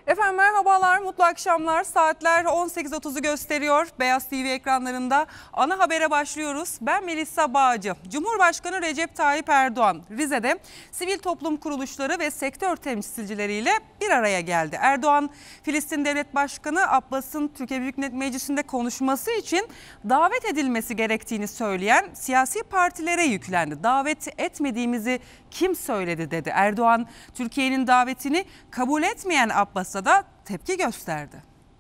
Efendim merhabalar, mutlu akşamlar. Saatler 18.30'u gösteriyor. Beyaz TV ekranlarında ana habere başlıyoruz. Ben Melisa Bağcı. Cumhurbaşkanı Recep Tayyip Erdoğan Rize'de sivil toplum kuruluşları ve sektör temsilcileriyle bir araya geldi. Erdoğan, Filistin Devlet Başkanı Abbas'ın Türkiye Büyük Millet Meclisi'nde konuşması için davet edilmesi gerektiğini söyleyen siyasi partilere yüklendi. Davet etmediğimizi kim söyledi dedi. Erdoğan, Türkiye'nin davetini kabul etmeyen Abbas'a da tepki gösterdi.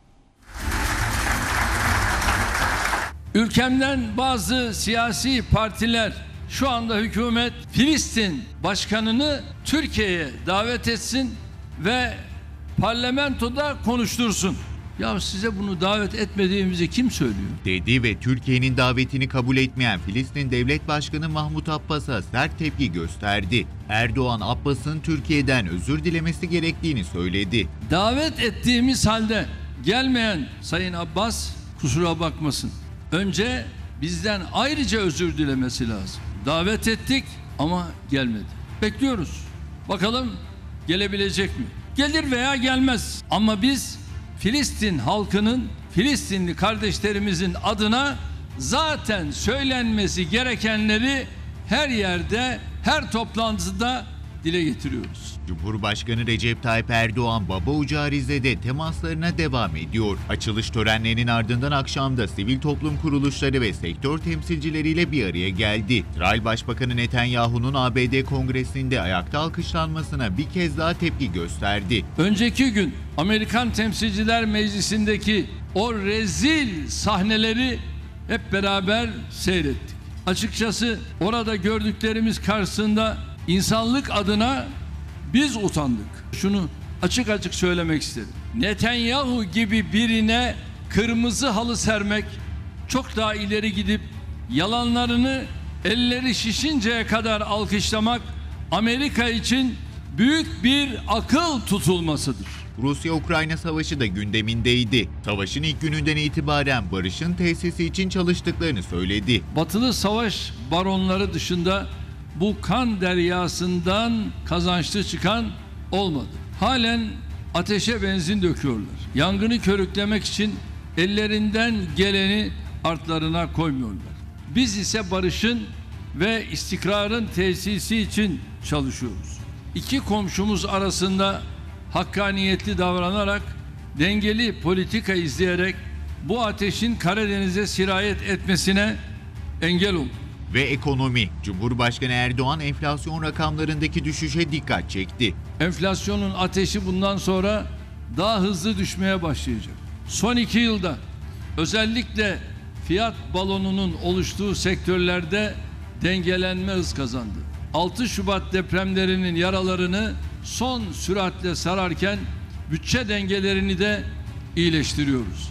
Ülkemden bazı siyasi partiler şu anda hükümet Filistin başkanını Türkiye'ye davet etsin ve parlamentoda konuştursun. Ya size bunu davet etmediğimizi kim söylüyor? Dedi ve Türkiye'nin davetini kabul etmeyen Filistin Devlet Başkanı Mahmut Abbas'a sert tepki gösterdi. Erdoğan, Abbas'ın Türkiye'den özür dilemesi gerektiğini söyledi. Davet ettiğimiz halde gelmeyen Sayın Abbas kusura bakmasın. Önce bizden ayrıca özür dilemesi lazım. Davet ettik ama gelmedi. Bekliyoruz. Bakalım gelebilecek mi? Gelir veya gelmez. Ama biz Filistin halkının, Filistinli kardeşlerimizin adına zaten söylenmesi gerekenleri her yerde, her toplantıda dile getiriyoruz. Cumhurbaşkanı Recep Tayyip Erdoğan Baba Ocağı Rize'de temaslarına devam ediyor. Açılış törenlerinin ardından akşamda sivil toplum kuruluşları ve sektör temsilcileriyle bir araya geldi. İsrail Başbakanı Netanyahu'nun ABD Kongresi'nde ayakta alkışlanmasına bir kez daha tepki gösterdi. Önceki gün Amerikan Temsilciler Meclisi'ndeki o rezil sahneleri hep beraber seyrettik. Açıkçası orada gördüklerimiz karşısında insanlık adına biz utandık. Şunu açık açık söylemek istedim. Netanyahu gibi birine kırmızı halı sermek, çok daha ileri gidip yalanlarını elleri şişinceye kadar alkışlamak Amerika için büyük bir akıl tutulmasıdır. Rusya-Ukrayna savaşı da gündemindeydi. Savaşın ilk gününden itibaren barışın tesisi için çalıştıklarını söyledi. Batılı savaş baronları dışında bu kan deryasından kazançlı çıkan olmadı. Halen ateşe benzin döküyorlar. Yangını körüklemek için ellerinden geleni artlarına koymuyorlar. Biz ise barışın ve istikrarın tesisi için çalışıyoruz. İki komşumuz arasında hakkaniyetli davranarak, dengeli politika izleyerek bu ateşin Karadeniz'e sirayet etmesine engel olduk. Ve ekonomi. Cumhurbaşkanı Erdoğan enflasyon rakamlarındaki düşüşe dikkat çekti. Enflasyonun ateşi bundan sonra daha hızlı düşmeye başlayacak. Son 2 yılda özellikle fiyat balonunun oluştuğu sektörlerde dengelenme hız kazandı. 6 Şubat depremlerinin yaralarını son süratle sararken bütçe dengelerini de iyileştiriyoruz.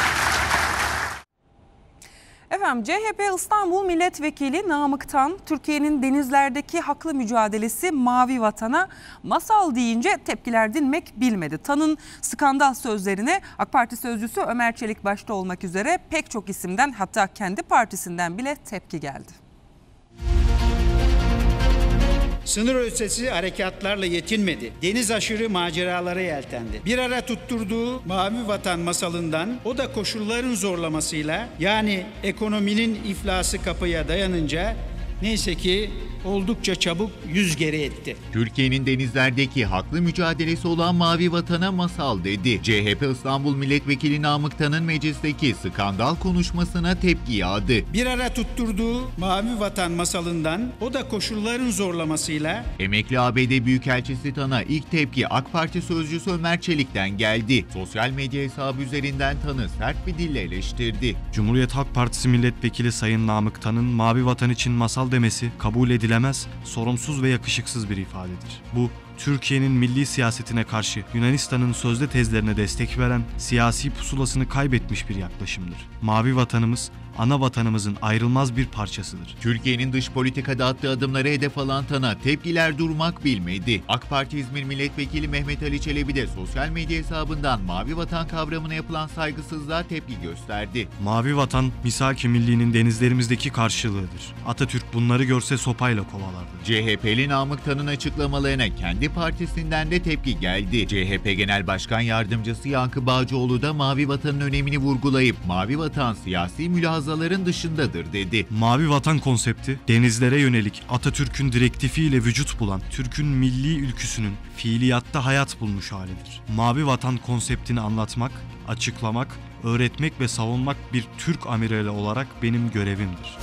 Efendim CHP İstanbul Milletvekili Namık Tan, Türkiye'nin denizlerdeki haklı mücadelesi Mavi Vatan'a masal deyince tepkiler dinmek bilmedi. Tan'ın skandal sözlerine AK Parti sözcüsü Ömer Çelik başta olmak üzere pek çok isimden, hatta kendi partisinden bile tepki geldi. Sınır ötesi harekatlarla yetinmedi. Deniz aşırı maceralara yeltendi. Bir ara tutturduğu Mavi Vatan masalından, o da koşulların zorlamasıyla, yani ekonominin iflası kapıya dayanınca neyse ki oldukça çabuk yüz geri etti. Türkiye'nin denizlerdeki haklı mücadelesi olan Mavi Vatan'a masal dedi. CHP İstanbul Milletvekili Namık Tan'ın meclisteki skandal konuşmasına tepki yağdı. Bir ara tutturduğu Mavi Vatan masalından, o da koşulların zorlamasıyla, emekli ABD Büyükelçisi Tan'a ilk tepki AK Parti sözcüsü Ömer Çelik'ten geldi. Sosyal medya hesabı üzerinden Tan'ı sert bir dille eleştirdi. Cumhuriyet Halk Partisi Milletvekili Sayın Namık Tan'ın Mavi Vatan için masal demesi kabul edilemez, sorumsuz ve yakışıksız bir ifadedir. Bu, Türkiye'nin milli siyasetine karşı Yunanistan'ın sözde tezlerine destek veren, siyasi pusulasını kaybetmiş bir yaklaşımdır. Mavi vatanımız, ana vatanımızın ayrılmaz bir parçasıdır. Türkiye'nin dış politikada attığı adımları hedef alan TAN'a tepkiler durmak bilmedi. AK Parti İzmir Milletvekili Mehmet Ali Çelebi de sosyal medya hesabından Mavi Vatan kavramına yapılan saygısızlığa tepki gösterdi. Mavi vatan, misak-ı millinin denizlerimizdeki karşılığıdır. Atatürk bunları görse sopayla kovalardı. CHP'li Namık Tan'ın açıklamalarına kendi partisinden de tepki geldi. CHP Genel Başkan Yardımcısı Yankı Bağcıoğlu da Mavi Vatan'ın önemini vurgulayıp Mavi Vatan siyasi mülahazaların dışındadır dedi. Mavi vatan konsepti, denizlere yönelik Atatürk'ün direktifiyle vücut bulan Türk'ün milli ülküsünün fiiliyatta hayat bulmuş halidir. Mavi vatan konseptini anlatmak, açıklamak, öğretmek ve savunmak bir Türk amirali olarak benim görevimdir.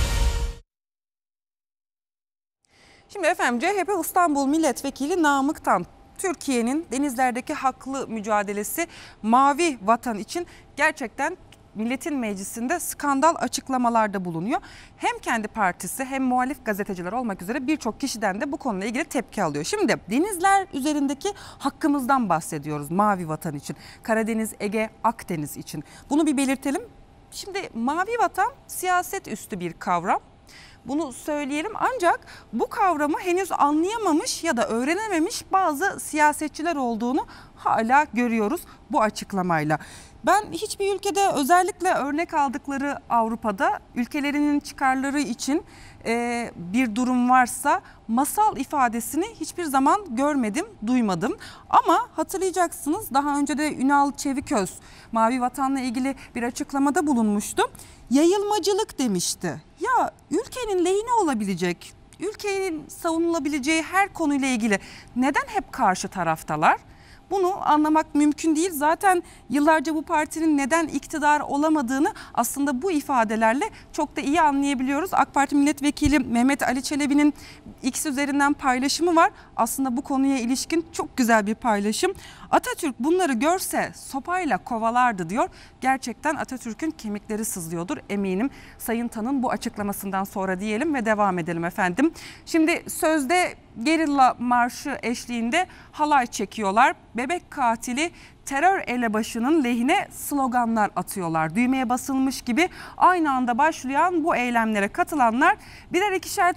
Şimdi efendim CHP İstanbul Milletvekili Namık Tan, Türkiye'nin denizlerdeki haklı mücadelesi Mavi Vatan için gerçekten Milletin Meclisi'nde skandal açıklamalarda bulunuyor. Hem kendi partisi hem muhalif gazeteciler olmak üzere birçok kişiden de bu konuyla ilgili tepki alıyor. Şimdi denizler üzerindeki hakkımızdan bahsediyoruz Mavi Vatan için. Karadeniz, Ege, Akdeniz için. Bunu bir belirtelim. Şimdi Mavi Vatan siyaset üstü bir kavram. Bunu söyleyelim, ancak bu kavramı henüz anlayamamış ya da öğrenememiş bazı siyasetçiler olduğunu hala görüyoruz bu açıklamayla. Ben hiçbir ülkede, özellikle örnek aldıkları Avrupa'da ülkelerinin çıkarları için bir durum varsa masal ifadesini hiçbir zaman görmedim, duymadım. Ama hatırlayacaksınız, daha önce de Ünal Çeviköz Mavi Vatan'la ilgili bir açıklamada bulunmuştu. Yayılmacılık demişti. Ya ülkenin lehine olabilecek, ülkenin savunulabileceği her konuyla ilgili neden hep karşı taraftalar? Bunu anlamak mümkün değil. Zaten yıllarca bu partinin neden iktidar olamadığını aslında bu ifadelerle çok da iyi anlayabiliyoruz. AK Parti Milletvekili Mehmet Ali Çelebi'nin X üzerinden paylaşımı var. Aslında bu konuya ilişkin çok güzel bir paylaşım. Atatürk bunları görse sopayla kovalardı diyor. Gerçekten Atatürk'ün kemikleri sızlıyordur eminim. Sayın Tan'ın bu açıklamasından sonra diyelim ve devam edelim efendim. Şimdi sözde gerilla marşı eşliğinde halay çekiyorlar. Bebek katili terör elebaşının lehine sloganlar atıyorlar. Düğmeye basılmış gibi aynı anda başlayan bu eylemlere katılanlar birer ikişer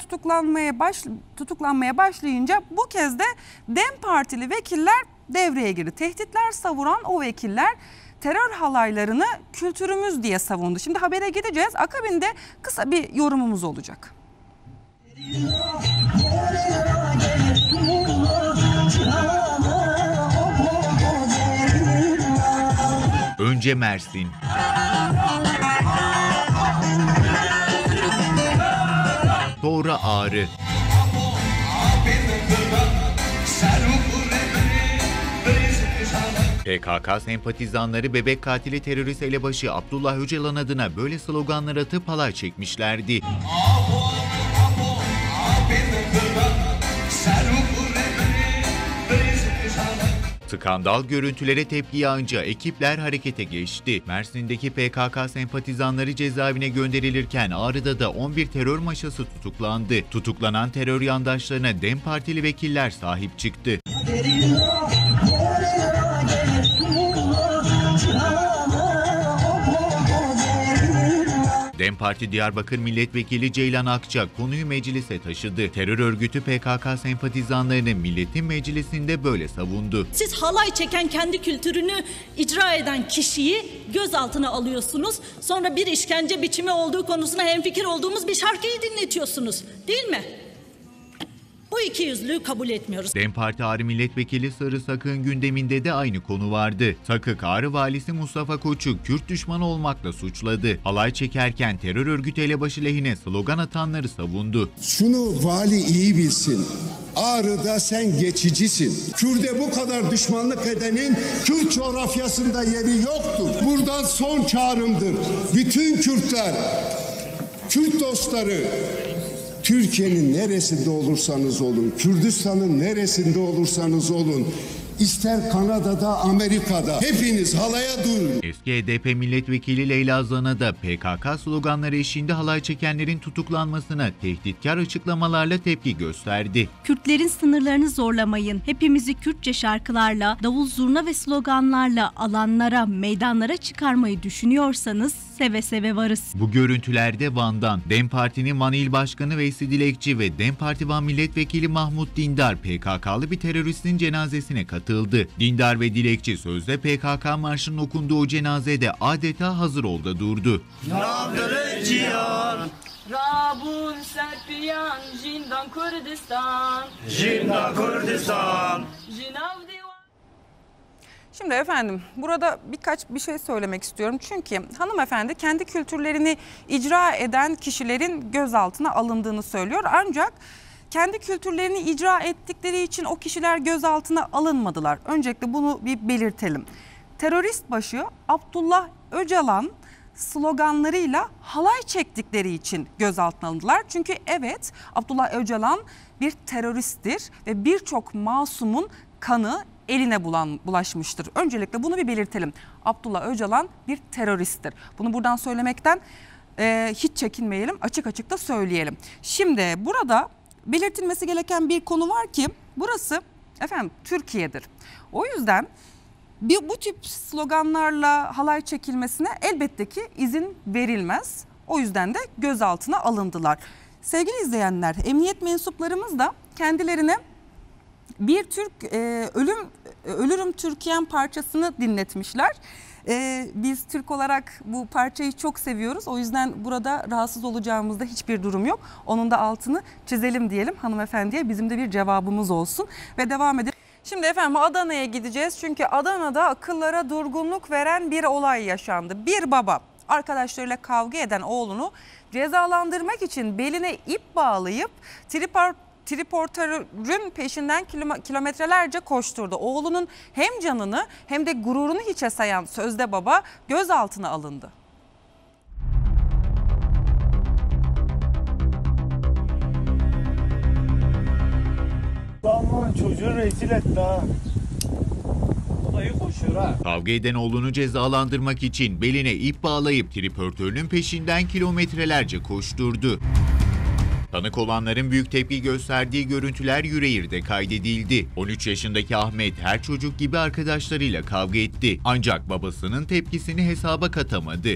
tutuklanmaya başlayınca bu kez de DEM Partili vekiller devreye girdi. Tehditler savuran o vekiller terör halaylarını kültürümüz diye savundu. Şimdi habere gideceğiz. Akabinde kısa bir yorumumuz olacak. Önce Mersin. Sonra Ağrı. PKK sempatizanları bebek katili terörist elebaşı Abdullah Öcalan adına böyle sloganlar atıp halay çekmişlerdi. Skandal görüntülere tepki yağınca ekipler harekete geçti. Mersin'deki PKK sempatizanları cezaevine gönderilirken Ağrı'da da 11 terör maşası tutuklandı. Tutuklanan terör yandaşlarına DEM Partili vekiller sahip çıktı. DEM Parti Diyarbakır Milletvekili Ceylan Akça konuyu meclise taşıdı. Terör örgütü PKK sempatizanlarını Milletin Meclisi'nde böyle savundu. Siz halay çeken, kendi kültürünü icra eden kişiyi gözaltına alıyorsunuz. Sonra bir işkence biçimi olduğu konusuna hemfikir olduğumuz bir şarkıyı dinletiyorsunuz, değil mi? Bu ikiyüzlülüğü kabul etmiyoruz. DEM Parti Ağrı Milletvekili Sarı Sakık'ın gündeminde de aynı konu vardı. Sakık, Ağrı Valisi Mustafa Koç'u Kürt düşmanı olmakla suçladı. Halay çekerken terör örgütü elebaşı lehine slogan atanları savundu. Şunu vali iyi bilsin. Ağrı'da sen geçicisin. Kürt'e bu kadar düşmanlık edenin Kürt coğrafyasında yeri yoktur. Buradan son çağrımdır. Bütün Kürtler, Kürt dostları, Türkiye'nin neresinde olursanız olun, Kürdistan'ın neresinde olursanız olun, ister Kanada'da, Amerika'da hepiniz halaya durun. Eski HDP milletvekili Leyla Zana da PKK sloganları eşliğinde halay çekenlerin tutuklanmasına tehditkar açıklamalarla tepki gösterdi. Kürtlerin sınırlarını zorlamayın. Hepimizi Kürtçe şarkılarla, davul zurna ve sloganlarla alanlara, meydanlara çıkarmayı düşünüyorsanız seve seve varız. Bu görüntülerde Van'dan DEM Parti'nin Van İl Başkanı Veysi Dilekçi ve DEM Parti Van Milletvekili Mahmut Dindar PKK'lı bir teröristin cenazesine katıldı. Dindar ve Dilekçi sözde PKK marşının okunduğu o cenazede adeta hazır olda durdu. Rabun serpiyan jindan Kurdistan. Şimdi efendim burada bir şey söylemek istiyorum. Çünkü hanımefendi kendi kültürlerini icra eden kişilerin gözaltına alındığını söylüyor. Ancak kendi kültürlerini icra ettikleri için o kişiler gözaltına alınmadılar. Öncelikle bunu bir belirtelim. Terörist başı Abdullah Öcalan sloganlarıyla halay çektikleri için gözaltına alındılar. Çünkü evet, Abdullah Öcalan bir teröristtir ve birçok masumun kanı eline bulaşmıştır. Öncelikle bunu bir belirtelim. Abdullah Öcalan bir teröristtir. Bunu buradan söylemekten hiç çekinmeyelim, açık açık da söyleyelim. Şimdi burada belirtilmesi gereken bir konu var ki burası efendim Türkiye'dir. O yüzden bu tip sloganlarla halay çekilmesine elbette ki izin verilmez. O yüzden de gözaltına alındılar. Sevgili izleyenler, emniyet mensuplarımız da kendilerine bir Ölürüm Türkiye'm parçasını dinletmişler. Biz Türk olarak bu parçayı çok seviyoruz. O yüzden burada rahatsız olacağımızda hiçbir durum yok. Onun da altını çizelim diyelim hanımefendiye. Bizim de bir cevabımız olsun ve devam edelim. Şimdi efendim Adana'ya gideceğiz. Çünkü Adana'da akıllara durgunluk veren bir olay yaşandı. Bir baba arkadaşlarıyla kavga eden oğlunu cezalandırmak için beline ip bağlayıp triportörün peşinden kilometrelerce koşturdu. Oğlunun hem canını hem de gururunu hiçe sayan sözde baba gözaltına alındı. Aman çocuğu rezil etti ha. Olayı koşuyor ha. Kavga eden oğlunu cezalandırmak için beline ip bağlayıp triportörünün peşinden kilometrelerce koşturdu. Tanık olanların büyük tepki gösterdiği görüntüler Yüreğir'de kaydedildi. 13 yaşındaki Ahmet her çocuk gibi arkadaşlarıyla kavga etti. Ancak babasının tepkisini hesaba katamadı.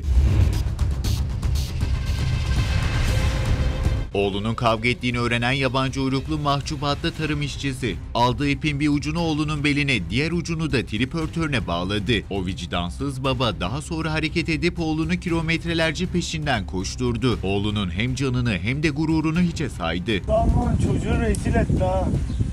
Oğlunun kavga ettiğini öğrenen yabancı uyruklu Mahcup adlı tarım işçisi aldığı ipin bir ucunu oğlunun beline, diğer ucunu da triportörüne bağladı. O vicdansız baba daha sonra hareket edip oğlunu kilometrelerce peşinden koşturdu. Oğlunun hem canını hem de gururunu hiçe saydı. Aman çocuğu rezil etti ha.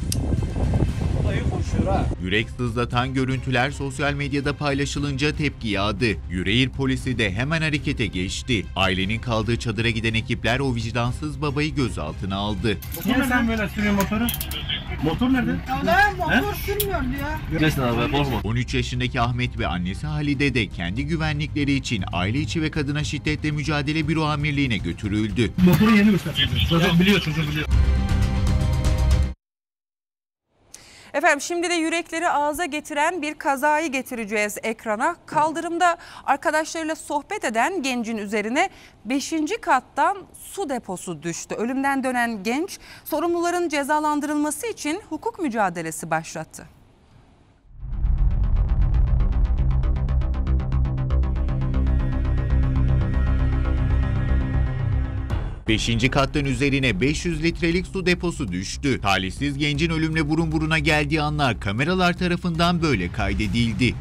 Yürek sızlatan görüntüler sosyal medyada paylaşılınca tepki yağdı. Yüreğir polisi de hemen harekete geçti. Ailenin kaldığı çadıra giden ekipler o vicdansız babayı gözaltına aldı. Niye sen böyle sürüyorsun motoru? Motor nerede? Motor sürmüyor ya. 13 yaşındaki Ahmet ve annesi Halide de kendi güvenlikleri için aile içi ve kadına şiddetle mücadele büro amirliğine götürüldü. Motoru yeni gösterdi. Çocuk biliyor. Efendim şimdi de yürekleri ağza getiren bir kazayı getireceğiz ekrana. Kaldırımda arkadaşlarıyla sohbet eden gencin üzerine 5. kattan su deposu düştü. Ölümden dönen genç sorumluların cezalandırılması için hukuk mücadelesi başlattı. 5. kattan üzerine 500 litrelik su deposu düştü. Talihsiz gencin ölümle burun buruna geldiği anlar kameralar tarafından böyle kaydedildi.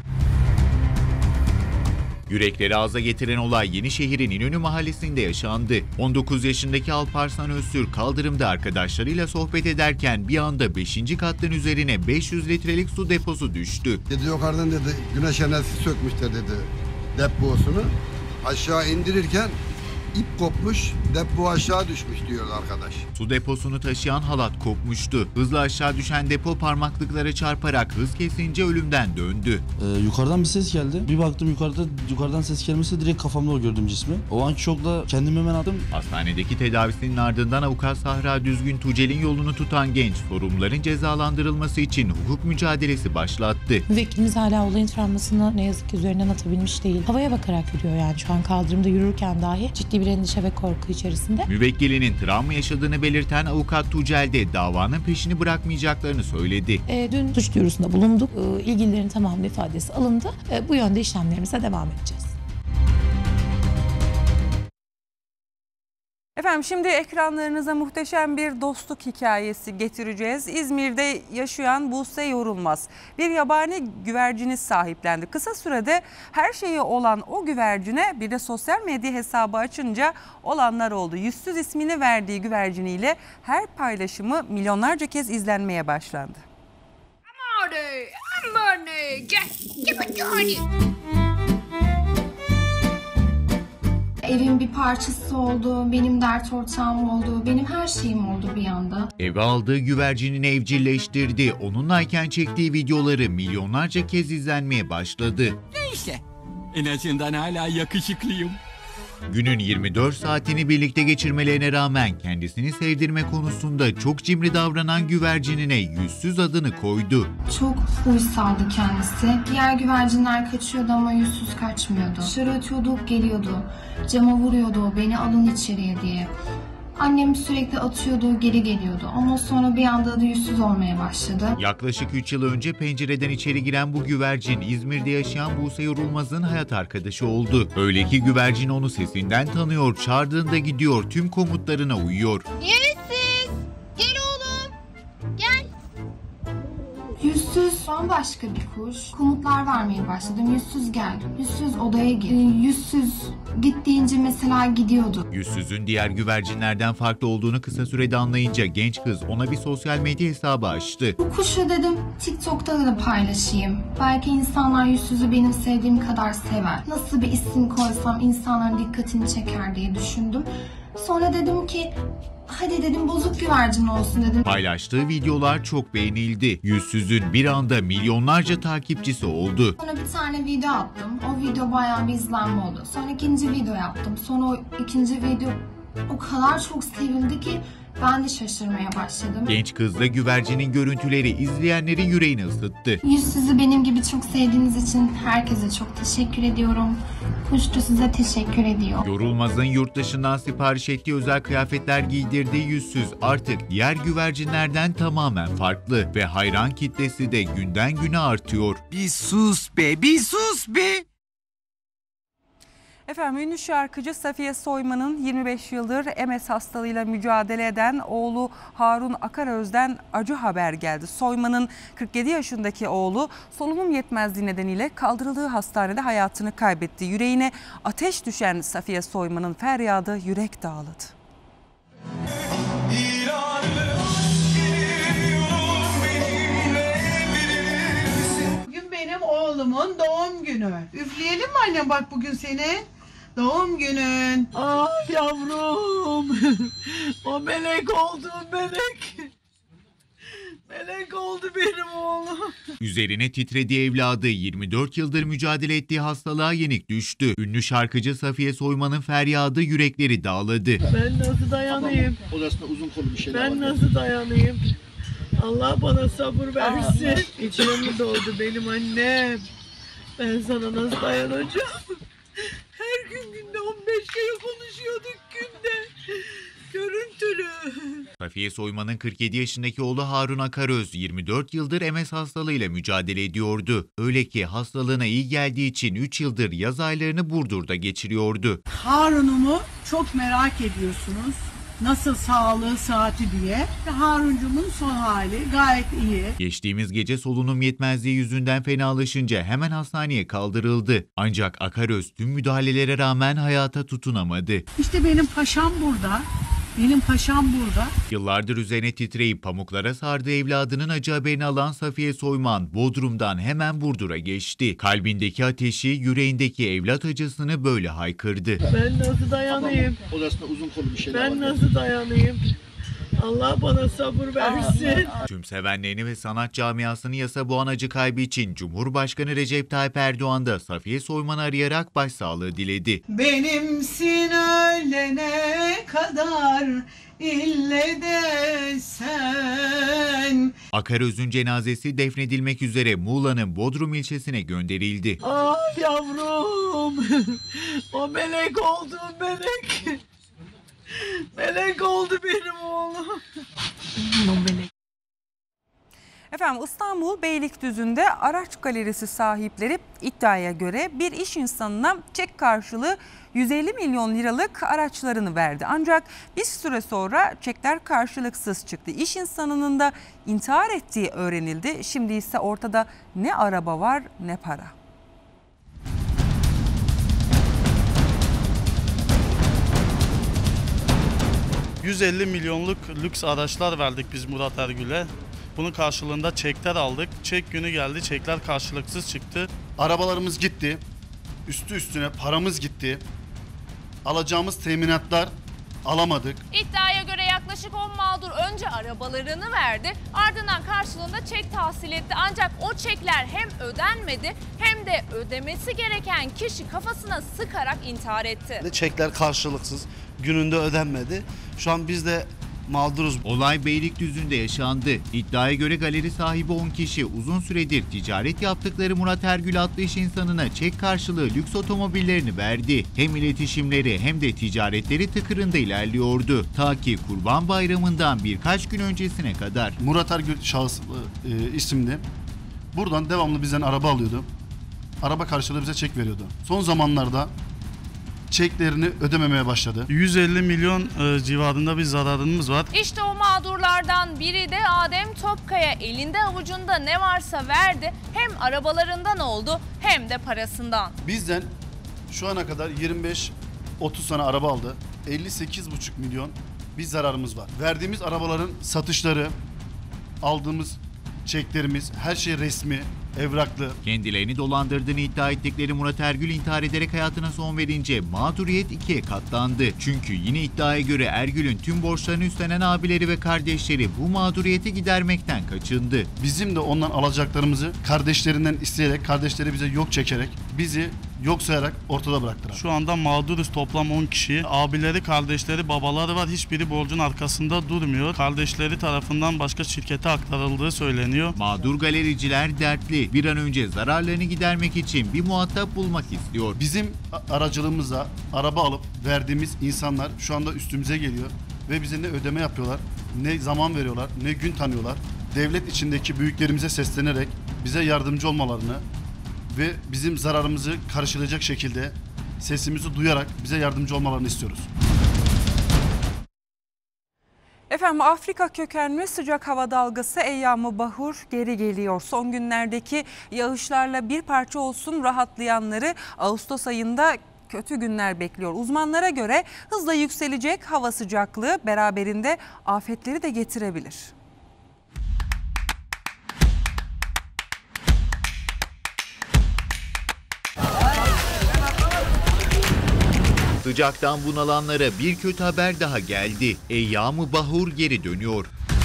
Yürekleri ağza getiren olay Yenişehir'in İnönü mahallesinde yaşandı. 19 yaşındaki Alparslan Öztürk kaldırımda arkadaşlarıyla sohbet ederken bir anda 5. kattan üzerine 500 litrelik su deposu düştü. Dedi yukarıdan dedi güneş enerjisi sökmüşler dedi deposunu. Aşağı indirirken İp kopmuş, depo aşağı düşmüş diyor arkadaş. Su deposunu taşıyan halat kopmuştu. Hızla aşağı düşen depo parmaklıklara çarparak hız kesince ölümden döndü. Yukarıdan bir ses geldi. Bir baktım yukarıdan ses gelmesi direkt kafamda o gördüm cismi. O anki şokla kendimi hemen attım. Hastanedeki tedavisinin ardından avukat Sahra Düzgün Tucel'in yolunu tutan genç sorumluların cezalandırılması için hukuk mücadelesi başlattı. Müvekkilimiz hala olayın travmasını ne yazık ki üzerinden atabilmiş değil. Havaya bakarak yürüyor yani şu an kaldırımda yürürken dahi ciddi bir endişe ve korku içerisinde. Müvekkilinin travma yaşadığını belirten avukat Tucel de davanın peşini bırakmayacaklarını söyledi. Dün suç duyurusunda bulunduk. İlgililerin tamamı ifadesi alındı. Bu yönde işlemlerimize devam edeceğiz. Efendim şimdi ekranlarınıza muhteşem bir dostluk hikayesi getireceğiz. İzmir'de yaşayan Buse Yorulmaz bir yabani güvercini sahiplendi. Kısa sürede her şeyi olan o güvercine bir de sosyal medya hesabı açınca olanlar oldu. Yüzsüz ismini verdiği güverciniyle her paylaşımı milyonlarca kez izlenmeye başlandı. Evin bir parçası oldu, benim dert ortağım oldu, benim her şeyim oldu bir anda. Eve aldığı güvercinini evcilleştirdi. Onunlayken çektiği videoları milyonlarca kez izlenmeye başladı. Neyse, en azından hala yakışıklıyım. Günün 24 saatini birlikte geçirmelerine rağmen kendisini sevdirme konusunda çok cimri davranan güvercinine Yüzsüz adını koydu. Çok uysaldı kendisi. Diğer güvercinler kaçıyordu ama Yüzsüz kaçmıyordu. Dışarı atıyorduk, geliyordu. Cama vuruyordu, beni alın içeriye diye. Annem sürekli atıyordu, geri geliyordu ama sonra bir anda da yüzsüz olmaya başladı. Yaklaşık 3 yıl önce pencereden içeri giren bu güvercin İzmir'de yaşayan Buse Yorulmaz'ın hayat arkadaşı oldu. Öyle ki güvercin onu sesinden tanıyor, çağırdığında gidiyor, tüm komutlarına uyuyor. Yüzsüz! Gel oğlum! Gel! Yüzsüz bambaşka bir kuş. Komutlar vermeye başladım. Yüzsüz gel, yüzsüz odaya gir, yüzsüz git deyince mesela gidiyordu. Yüzsüz'ün diğer güvercinlerden farklı olduğunu kısa sürede anlayınca genç kız ona bir sosyal medya hesabı açtı. Bu kuşu dedim TikTok'ta da paylaşayım. Belki insanlar Yüzsüz'ü benim sevdiğim kadar sever. Nasıl bir isim koysam insanların dikkatini çeker diye düşündüm. Sonra dedim ki hadi dedim bozuk güvercin olsun dedim. Paylaştığı videolar çok beğenildi. Yüzsüz'ün bir anda milyonlarca takipçisi oldu. Sonra bir tane video attım. O video bayağı bir izlenme oldu. Sonra ikinci video yaptım. Sonra o ikinci video o kadar çok sevildi ki ben de şaşırmaya başladım. Genç kızla güvercinin görüntüleri izleyenlerin yüreğini ısıttı. Yüzsüz'ü benim gibi çok sevdiğiniz için herkese çok teşekkür ediyorum. Kuş da size teşekkür ediyor. Yorulmaz'ın yurt dışından sipariş ettiği özel kıyafetler giydirdiği Yüzsüz artık diğer güvercinlerden tamamen farklı ve hayran kitlesi de günden güne artıyor. Bir sus be, bir sus be! Efendim ünlü şarkıcı Safiye Soyman'ın 25 yıldır MS hastalığıyla mücadele eden oğlu Harun Akaröz'den acı haber geldi. Soyman'ın 47 yaşındaki oğlu solunum yetmezliği nedeniyle kaldırıldığı hastanede hayatını kaybetti. Yüreğine ateş düşen Safiye Soyman'ın feryadı yürek dağladı. Bugün benim oğlumun doğum günü. Üfleyelim mi annem bak bugün senin? Doğum günün. Ah yavrum. O melek oldu melek. Melek oldu benim oğlum. Üzerine titrediği evladı 24 yıldır mücadele ettiği hastalığa yenik düştü. Ünlü şarkıcı Safiye Soyman'ın feryadı yürekleri dağladı. Ben nasıl dayanayım? Odasında uzun kolu bir şeyler var. Ben nasıl dayanayım? Allah bana sabır versin. İçime doğdu benim annem. Ben sana nasıl dayanacağım? Her gün günde 15 kere konuşuyorduk günde. Görüntülü. Safiye Soyman'ın 47 yaşındaki oğlu Harun Akaröz 24 yıldır MS hastalığıyla mücadele ediyordu. Öyle ki hastalığına iyi geldiği için 3 yıldır yaz aylarını Burdur'da geçiriyordu. Harun'umu çok merak ediyorsunuz. Nasıl sağlığı, saati diye. Haruncumun son hali gayet iyi. Geçtiğimiz gece solunum yetmezliği yüzünden fenalaşınca hemen hastaneye kaldırıldı. Ancak Akaröz tüm müdahalelere rağmen hayata tutunamadı. İşte benim paşam burada. Benim paşam burada. Yıllardır üzerine titreyip pamuklara sardığı evladının acı haberini alan Safiye Soyman, Bodrum'dan hemen Burdur'a geçti. Kalbindeki ateşi, yüreğindeki evlat acısını böyle haykırdı. Ben nasıl dayanayım? Odasında uzun kolu bir şeyler var. Ben nasıl dayanayım? Allah bana sabır versin. Tüm sevenlerini ve sanat camiasını yasa boğan acı kaybı için Cumhurbaşkanı Recep Tayyip Erdoğan da Safiye Soyman'ı arayarak başsağlığı diledi. Benimsin ölene kadar ille de sen. Akaröz'ün cenazesi defnedilmek üzere Muğla'nın Bodrum ilçesine gönderildi. Ah yavrum. O melek oldu melek. Melek oldu benim oğlum. O melek. Efendim İstanbul Beylikdüzü'nde araç galerisi sahipleri iddiaya göre bir iş insanına çek karşılığı 150 milyon liralık araçlarını verdi. Ancak bir süre sonra çekler karşılıksız çıktı. İş insanının da intihar ettiği öğrenildi. Şimdi ise ortada ne araba var ne para. ...150 milyonluk lüks araçlar verdik biz Murat Ergül'e. Bunun karşılığında çekler aldık. Çek günü geldi, çekler karşılıksız çıktı. Arabalarımız gitti. Üstü üstüne paramız gitti. Alacağımız teminatlar alamadık. İddiaya göre yaklaşık 10 mağdur önce arabalarını verdi, ardından karşılığında çek tahsil etti. Ancak o çekler hem ödenmedi hem de ödemesi gereken kişi kafasına sıkarak intihar etti. Çekler karşılıksız, gününde ödenmedi. Şu an biz de mağduruz. Olay Beylikdüzü'nde yaşandı. İddiaya göre galeri sahibi 10 kişi uzun süredir ticaret yaptıkları Murat Ergül adlı iş insanına çek karşılığı lüks otomobillerini verdi. Hem iletişimleri hem de ticaretleri tıkırında ilerliyordu. Ta ki Kurban Bayramı'ndan birkaç gün öncesine kadar. Murat Ergül şahıs isimli. Buradan devamlı bizden araba alıyordu. Araba karşılığı bize çek veriyordu. Son zamanlarda çeklerini ödememeye başladı. 150 milyon civarında bir zararımız var. İşte o mağdurlardan biri de Adem Topkaya. Elinde avucunda ne varsa verdi. Hem arabalarından oldu hem de parasından. Bizden şu ana kadar 25-30 tane araba aldı. 58,5 milyon bir zararımız var. Verdiğimiz arabaların satışları, aldığımız çeklerimiz, her şey resmi, evraklı. Kendilerini dolandırdığını iddia ettikleri Murat Ergül intihar ederek hayatına son verince mağduriyet 2'ye katlandı. Çünkü yine iddiaya göre Ergül'ün tüm borçlarını üstlenen abileri ve kardeşleri bu mağduriyeti gidermekten kaçındı. Bizim de ondan alacaklarımızı kardeşlerinden isteyerek, kardeşleri bize yok çekerek, bizi yok sayarak ortada bıraktılar. Şu anda mağduruz toplam 10 kişi. Abileri, kardeşleri, babaları var. Hiçbiri borcun arkasında durmuyor. Kardeşleri tarafından başka şirkete aktarıldığı söyleniyor. Mağdur galericiler dertli. Bir an önce zararlarını gidermek için bir muhatap bulmak istiyor. Bizim aracılığımızla araba alıp verdiğimiz insanlar şu anda üstümüze geliyor ve bize ne ödeme yapıyorlar, ne zaman veriyorlar, ne gün tanıyorlar. Devlet içindeki büyüklerimize seslenerek bize yardımcı olmalarını ve bizim zararımızı karşılayacak şekilde sesimizi duyarak bize yardımcı olmalarını istiyoruz. Efendim Afrika kökenli sıcak hava dalgası Eyyam-ı Bahur geri geliyor. Son günlerdeki yağışlarla bir parça olsun rahatlayanları Ağustos ayında kötü günler bekliyor. Uzmanlara göre hızla yükselecek hava sıcaklığı beraberinde afetleri de getirebilir. Sıcaktan bunalanlara bir kötü haber daha geldi. Eyyam-ı Bahur geri dönüyor.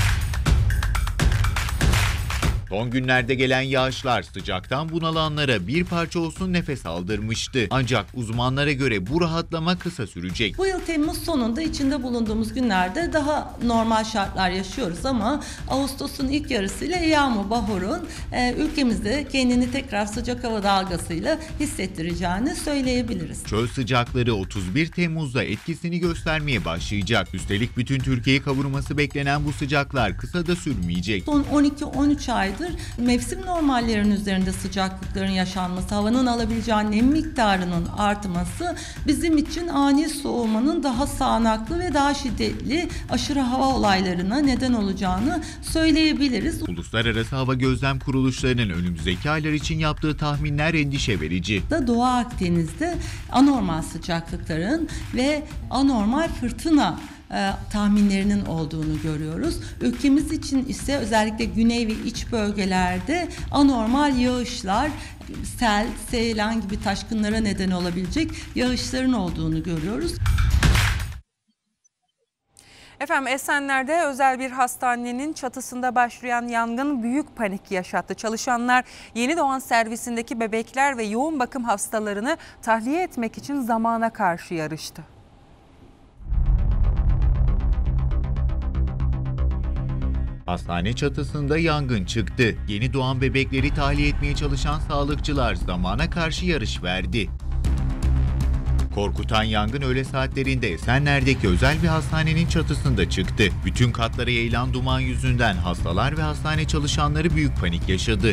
Son günlerde gelen yağışlar sıcaktan bunalanlara bir parça olsun nefes aldırmıştı. Ancak uzmanlara göre bu rahatlama kısa sürecek. Bu yıl Temmuz sonunda içinde bulunduğumuz günlerde daha normal şartlar yaşıyoruz ama Ağustos'un ilk yarısıyla Eyyam-ı Bahur'un ülkemizde kendini tekrar sıcak hava dalgasıyla hissettireceğini söyleyebiliriz. Çöl sıcakları 31 Temmuz'da etkisini göstermeye başlayacak. Üstelik bütün Türkiye'yi kavurması beklenen bu sıcaklar kısa da sürmeyecek. Son 12-13 aydır mevsim normallerinin üzerinde sıcaklıkların yaşanması, havanın alabileceği nem miktarının artması bizim için ani soğumanın daha sağanaklı ve daha şiddetli aşırı hava olaylarına neden olacağını söyleyebiliriz. Uluslararası Hava Gözlem Kuruluşlarının önümüzdeki aylar için yaptığı tahminler endişe verici. Doğu Akdeniz'de anormal sıcaklıkların ve anormal fırtına tahminlerinin olduğunu görüyoruz. Ülkemiz için ise özellikle güney ve iç bölgelerde anormal yağışlar, sel, seylan gibi taşkınlara neden olabilecek yağışların olduğunu görüyoruz. Efendim Esenler'de özel bir hastanenin çatısında başlayan yangın büyük panik yaşattı. Çalışanlar yeni doğan servisindeki bebekler ve yoğun bakım hastalarını tahliye etmek için zamana karşı yarıştı. Hastane çatısında yangın çıktı. Yeni doğan bebekleri tahliye etmeye çalışan sağlıkçılar zamana karşı yarış verdi. Korkutan yangın öğle saatlerinde Esenler'deki özel bir hastanenin çatısında çıktı. Bütün katlara yayılan duman yüzünden hastalar ve hastane çalışanları büyük panik yaşadı.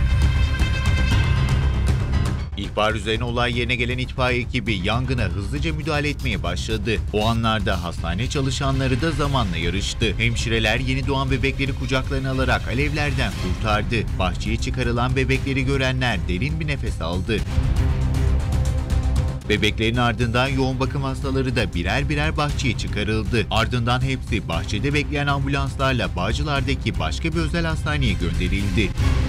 İhbar üzerine olay yerine gelen itfaiye ekibi yangına hızlıca müdahale etmeye başladı. O anlarda hastane çalışanları da zamanla yarıştı. Hemşireler yeni doğan bebekleri kucaklarına alarak alevlerden kurtardı. Bahçeye çıkarılan bebekleri görenler derin bir nefes aldı. Bebeklerin ardından yoğun bakım hastaları da birer birer bahçeye çıkarıldı. Ardından hepsi bahçede bekleyen ambulanslarla Bağcılar'daki başka bir özel hastaneye gönderildi.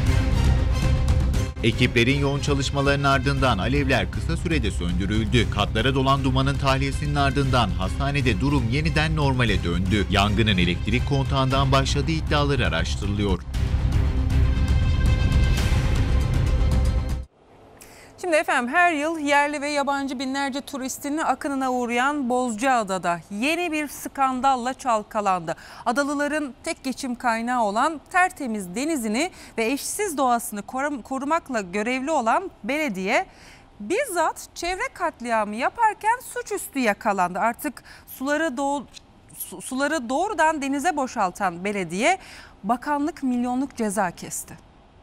Ekiplerin yoğun çalışmalarının ardından alevler kısa sürede söndürüldü. Katlara dolan dumanın tahliyesinin ardından hastanede durum yeniden normale döndü. Yangının elektrik kontağından başladığı iddiaları araştırılıyor. Şimdi efendim her yıl yerli ve yabancı binlerce turistin akınına uğrayan Bozcaada'da yeni bir skandalla çalkalandı. Adalıların tek geçim kaynağı olan tertemiz denizini ve eşsiz doğasını korumakla görevli olan belediye bizzat çevre katliamı yaparken suçüstü yakalandı. Artık suları doğrudan denize boşaltan belediye bakanlık milyonluk ceza kesti.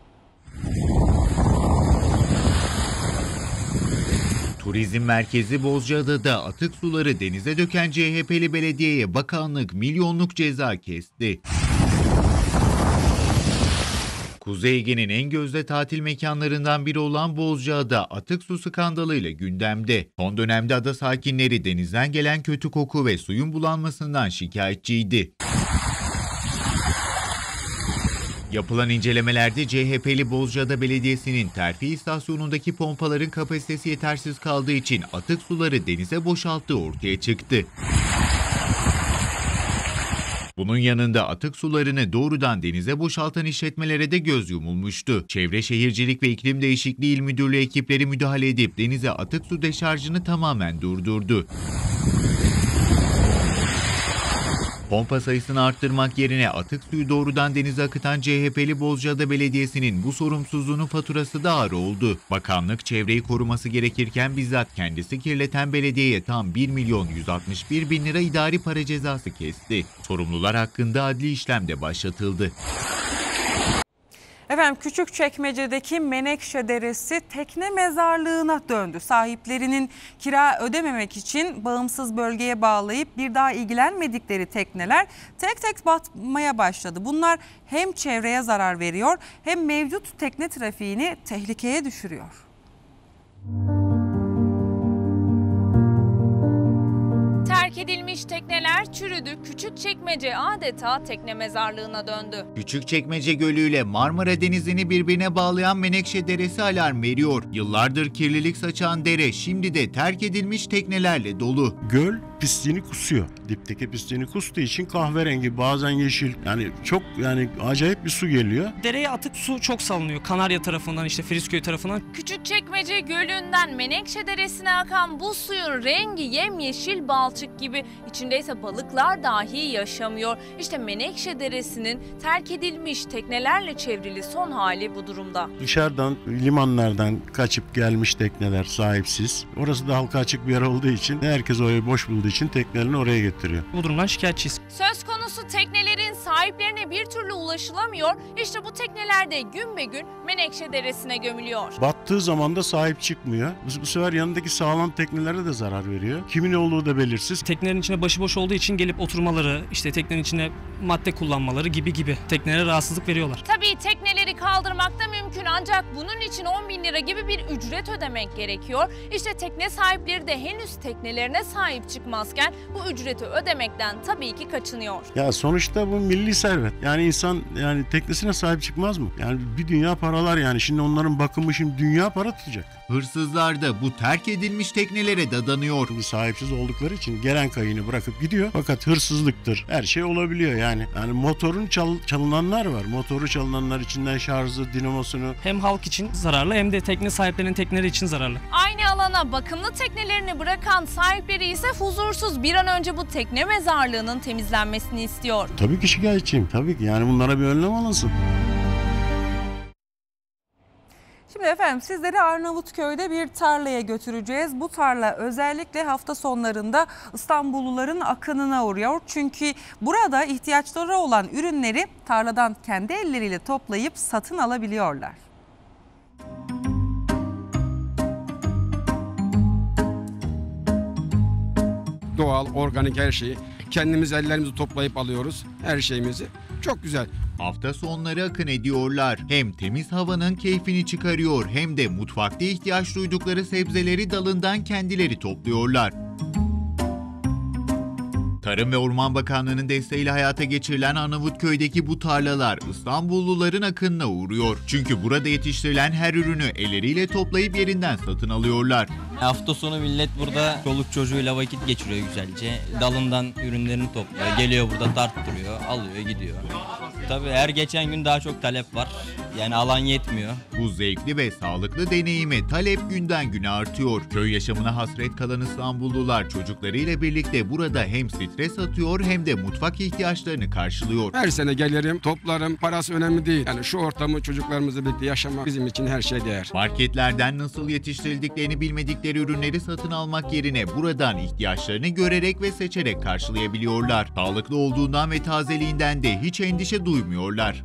Turizm merkezi Bozcaada'da atık suları denize döken CHP'li belediyeye bakanlık milyonluk ceza kesti. Kuzey Ege'nin en gözde tatil mekanlarından biri olan Bozcaada atık su skandalıyla gündemde. Son dönemde ada sakinleri denizden gelen kötü koku ve suyun bulanmasından şikayetçiydi. Yapılan incelemelerde CHP'li Bozcaada Belediyesi'nin terfi istasyonundaki pompaların kapasitesi yetersiz kaldığı için atık suları denize boşalttığı ortaya çıktı. Bunun yanında atık sularını doğrudan denize boşaltan işletmelere de göz yumulmuştu. Çevre Şehircilik ve İklim Değişikliği İl Müdürlüğü ekipleri müdahale edip denize atık su deşarjını tamamen durdurdu. Pompa sayısını arttırmak yerine atık suyu doğrudan denize akıtan CHP'li Bozcaada Belediyesi'nin bu sorumsuzluğunun faturası da ağır oldu. Bakanlık çevreyi koruması gerekirken bizzat kendisi kirleten belediyeye tam 1.161.000 lira idari para cezası kesti. Sorumlular hakkında adli işlem de başlatıldı. Efendim Küçükçekmece'deki Menekşe Deresi tekne mezarlığına döndü. Sahiplerinin kira ödememek için bağımsız bölgeye bağlayıp bir daha ilgilenmedikleri tekneler tek tek batmaya başladı. Bunlar hem çevreye zarar veriyor hem mevcut tekne trafiğini tehlikeye düşürüyor. Terk edilmiş tekneler çürüdü. Küçükçekmece adeta tekne mezarlığına döndü. Küçükçekmece Gölü ile Marmara Denizi'ni birbirine bağlayan Menekşe Deresi alarm veriyor. Yıllardır kirlilik saçan dere şimdi de terk edilmiş teknelerle dolu. Göl pisliğini kusuyor. Dipteki pisliğini kustuğu için kahverengi, bazen yeşil, yani çok acayip bir su geliyor. Dereye atık su çok salınıyor. Kanarya tarafından, işte Frizköy tarafından. Küçükçekmece Gölü'nden Menekşe Deresi'ne akan bu suyun rengi yemyeşil balçık gibi. İçindeyse balıklar dahi yaşamıyor. İşte Menekşe Deresi'nin terk edilmiş teknelerle çevrili son hali bu durumda. Dışarıdan, limanlardan kaçıp gelmiş tekneler sahipsiz. Orası da halka açık bir yer olduğu için herkes orayı boş bulduğu için teknelerini oraya getiriyor. Bu durumdan şikayetçiyiz. Söz konusu teknelerin sahiplerine bir türlü ulaşılamıyor. İşte bu tekneler de gün be gün Menekşe Deresi'ne gömülüyor. Battığı zaman da sahip çıkmıyor. Bu sefer yanındaki sağlam teknelere de zarar veriyor. Kimin olduğu da belirsiz. Teknelerin içine başıboş olduğu için gelip oturmaları, işte teknenin içine madde kullanmaları gibi teknelere rahatsızlık veriyorlar. Tabii tekneleri kaldırmak da mümkün ancak bunun için 10.000 lira gibi bir ücret ödemek gerekiyor. İşte tekne sahipleri de henüz teknelerine sahip çıkmazken bu ücreti ödemekten tabii ki kaçınıyor. Ya sonuçta bu milli servet. Yani insan teknesine sahip çıkmaz mı? Yani bir dünya paralar yani. Şimdi onların bakımı şimdi dünya para tutacak. Hırsızlar da bu terk edilmiş teknelere dadanıyor. Sahipsiz oldukları için gelen kayığını bırakıp gidiyor. Fakat hırsızlıktır. Her şey olabiliyor yani. Yani motorun çalınanlar var. Motoru çalınanlar, içinden şarjı, dinamosunu. Hem halk için zararlı hem de tekne sahiplerinin tekneleri için zararlı. Aynı alana bakımlı teknelerini bırakan sahipleri ise huzursuz. Bir an önce bu tekne mezarlığının temizlenmesini istiyor. Tabii ki şikayetçiyim. Tabii ki yani bunlara bir önlem alınsın. Şimdi efendim sizleri Arnavutköy'de bir tarlaya götüreceğiz. Bu tarla özellikle hafta sonlarında İstanbulluların akınına uğruyor. Çünkü burada ihtiyaçları olan ürünleri tarladan kendi elleriyle toplayıp satın alabiliyorlar. Doğal, organik her şeyi kendimiz ellerimizi toplayıp alıyoruz her şeyimizi. Çok güzel. Hafta sonları akın ediyorlar. Hem temiz havanın keyfini çıkarıyor hem de mutfakta ihtiyaç duydukları sebzeleri dalından kendileri topluyorlar. Tarım ve Orman Bakanlığı'nın desteğiyle hayata geçirilen Arnavutköy'deki bu tarlalar İstanbulluların akınına uğruyor. Çünkü burada yetiştirilen her ürünü elleriyle toplayıp yerinden satın alıyorlar. Hafta sonu millet burada çoluk çocuğuyla vakit geçiriyor güzelce. Dalından ürünlerini topluyor. Geliyor burada tarttırıyor, alıyor, gidiyor. Tabii her geçen gün daha çok talep var. Yani alan yetmiyor. Bu zevkli ve sağlıklı deneyime talep günden güne artıyor. Köy yaşamına hasret kalan İstanbullular çocuklarıyla birlikte burada hem stres atıyor hem de mutfak ihtiyaçlarını karşılıyor. Her sene gelirim, toplarım. Parası önemli değil. Yani şu ortamı çocuklarımızla birlikte yaşamak bizim için her şey değer. Marketlerden nasıl yetiştirildiklerini bilmedikleri ürünleri satın almak yerine buradan ihtiyaçlarını görerek ve seçerek karşılayabiliyorlar. Sağlıklı olduğundan ve tazeliğinden de hiç endişe duymuyorlar.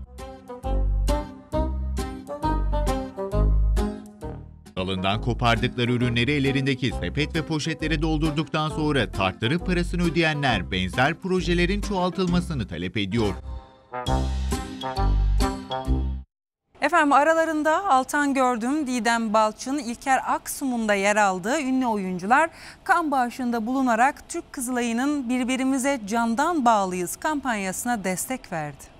Dalından kopardıkları ürünleri ellerindeki sepet ve poşetlere doldurduktan sonra tarttırıp parasını ödeyenler benzer projelerin çoğaltılmasını talep ediyor. Efendim aralarında Altan Gördüm, Didem Balçın, İlker Aksum'un da yer aldığı ünlü oyuncular kan bağışında bulunarak Türk Kızılayı'nın "Birbirimize Candan Bağlıyız" kampanyasına destek verdi.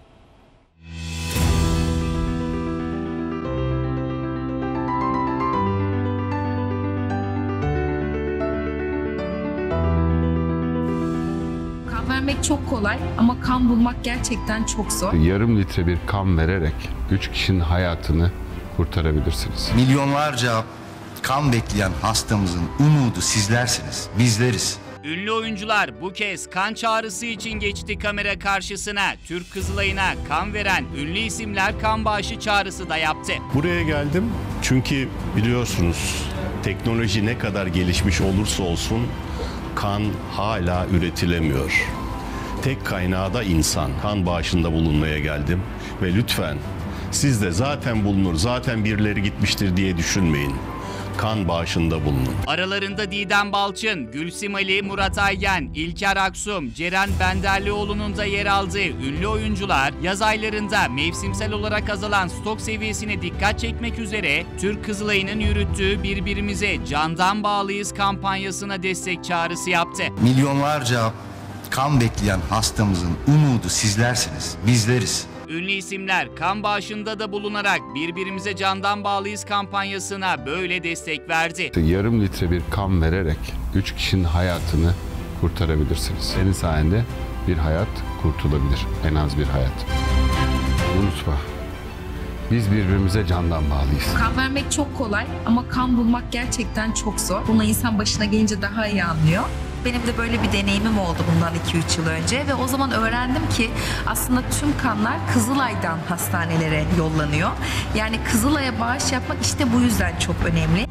Kan vermek çok kolay ama kan bulmak gerçekten çok zor. Yarım litre bir kan vererek 3 kişinin hayatını kurtarabilirsiniz. Milyonlarca kan bekleyen hastamızın umudu sizlersiniz, bizleriz. Ünlü oyuncular bu kez kan çağrısı için geçti kamera karşısına. Türk Kızılayı'na kan veren ünlü isimler kan bağışı çağrısı da yaptı. Buraya geldim çünkü biliyorsunuz teknoloji ne kadar gelişmiş olursa olsun kan hala üretilemiyor. Tek kaynağı da insan. Kan bağışında bulunmaya geldim ve lütfen siz de zaten bulunur, zaten birileri gitmiştir diye düşünmeyin. Kan bağışında bulunun. Aralarında Didem Balçın, Gülsim Ali, Murat Aygen, İlker Aksum, Ceren Benderlioğlu'nun da yer aldığı ünlü oyuncular yaz aylarında mevsimsel olarak azalan stok seviyesine dikkat çekmek üzere Türk Kızılayı'nın yürüttüğü "Birbirimize Candan Bağlıyız" kampanyasına destek çağrısı yaptı. Milyonlarca kan bekleyen hastamızın umudu sizlersiniz, bizleriz. Ünlü isimler kan bağışında da bulunarak "Birbirimize Candan Bağlıyız" kampanyasına böyle destek verdi. Yarım litre bir kan vererek 3 kişinin hayatını kurtarabilirsiniz. Senin sayende bir hayat kurtulabilir, en az bir hayat. Unutma, biz birbirimize candan bağlıyız. Kan vermek çok kolay ama kan bulmak gerçekten çok zor. Bunu insan başına gelince daha iyi anlıyor. Benim de böyle bir deneyimim oldu bundan 2-3 yıl önce ve o zaman öğrendim ki aslında tüm kanlar Kızılay'dan hastanelere yollanıyor. Yani Kızılay'a bağış yapmak işte bu yüzden çok önemli.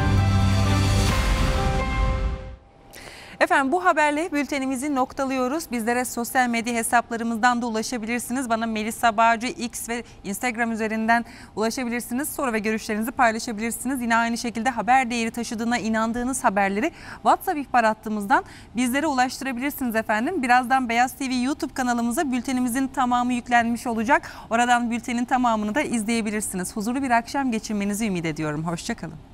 Efendim bu haberle bültenimizi noktalıyoruz. Bizlere sosyal medya hesaplarımızdan da ulaşabilirsiniz. Bana Melisa Bağcı X ve Instagram üzerinden ulaşabilirsiniz. Soru ve görüşlerinizi paylaşabilirsiniz. Yine aynı şekilde haber değeri taşıdığına inandığınız haberleri WhatsApp ihbar hattımızdan bizlere ulaştırabilirsiniz efendim. Birazdan Beyaz TV YouTube kanalımıza bültenimizin tamamı yüklenmiş olacak. Oradan bültenin tamamını da izleyebilirsiniz. Huzurlu bir akşam geçirmenizi ümit ediyorum. Hoşça kalın.